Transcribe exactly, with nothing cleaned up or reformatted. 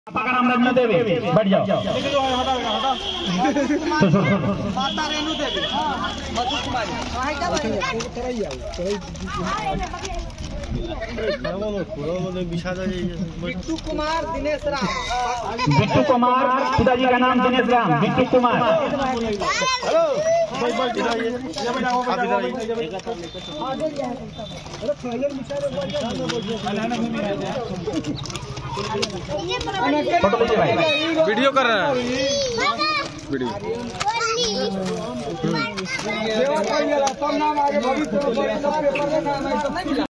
पापा का नाम रजनी देवी, बैठ जाओ। माता रेणु देवी, मधु कुमारी, बिट्टू कुमार, दिनेश राम। बिट्टू कुमार, पिताजी का नाम दिनेश राम, बिट्टू कुमार। फोटो लीजिए भाई, वीडियो कर रहा है वीडियो।